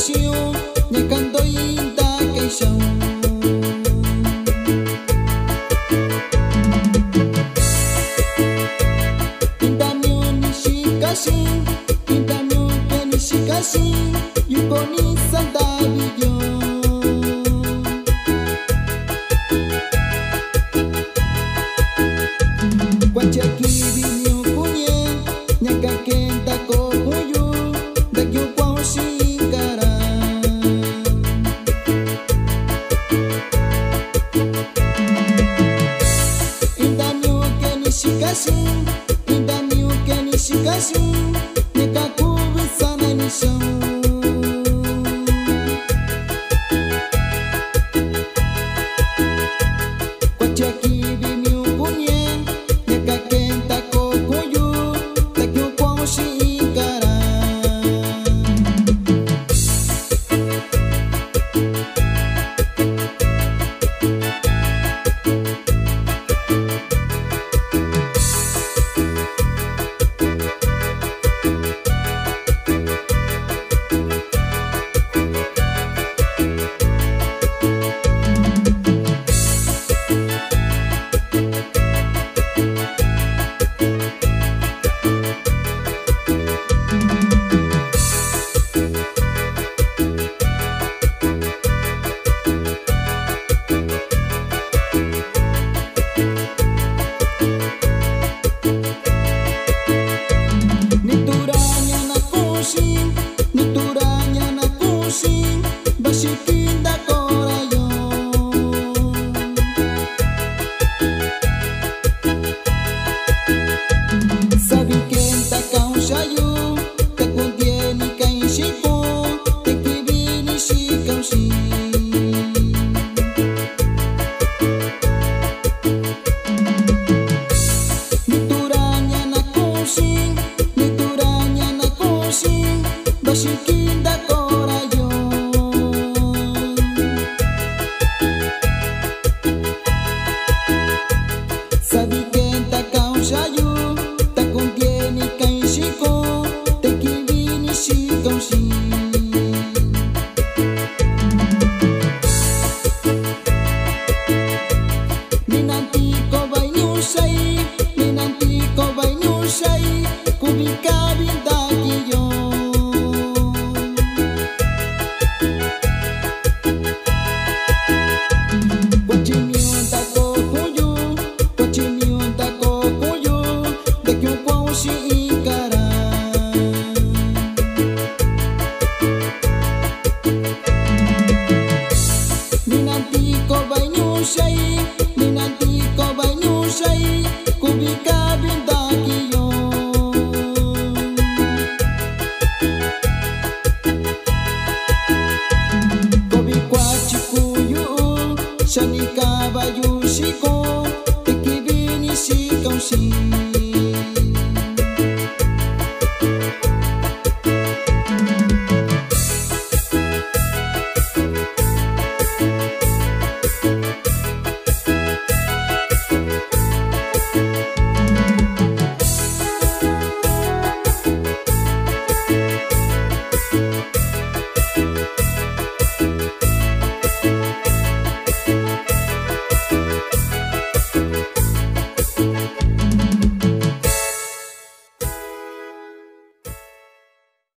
siêu nhà căn tôi ta cây sầu Nishikashi, yuko ni Santa Video. Kwa chakiri ni kunye, nyaka kenta ko kuyu, dakyo kwa ushikara. Indamyo ke Nishikashi, indamyo ke Nishikashi, nyaka kubisana nisho. Bashikinda korayo sabi kenta kaushayu te contiene kaishiko te kibini shikaushi nituranya na kushi bashikinda korayo sabi kenta kaushayu ta contiene kaishiko te kibini shikaushi ninanti ko bainyushai kubika bintakiyo Ninanti ko bainyushai kubika bintakiyo Kobikwa chikuyu shanika bayushiko te kibini shikaushi